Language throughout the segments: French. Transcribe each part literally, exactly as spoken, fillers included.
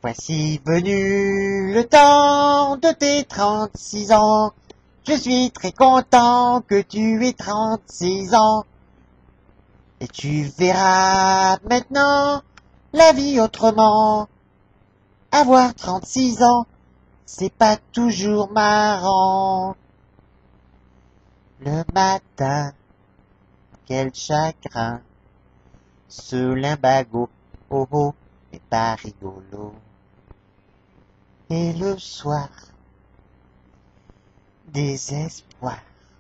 Voici venu le temps de tes trente-six ans. Je suis très content que tu aies trente-six ans. Et tu verras maintenant la vie autrement. Avoir trente-six ans, c'est pas toujours marrant. Le matin, quel chagrin. Ce limbago, oh oh, n'est pas rigolo. Et le soir, désespoir.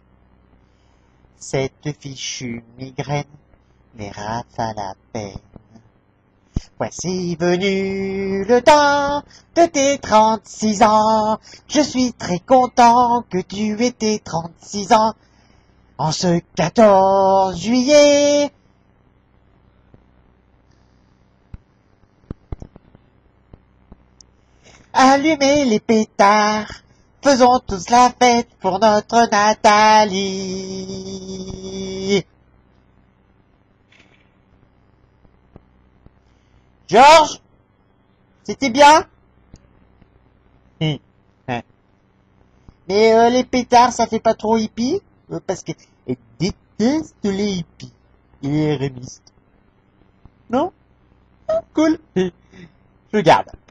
Cette fichue migraine les rafale à peine. Voici venu le temps de tes trente-six ans. Je suis très content que tu aies tes trente-six ans. En ce quatorze juillet, allumez les pétards, faisons tous la fête pour notre Nathalie. Georges, c'était bien? Hum, hein. Mais euh, les pétards, ça fait pas trop hippie? euh, Parce qu'elle déteste les hippies et les rémistes. Non? Cool. Je garde.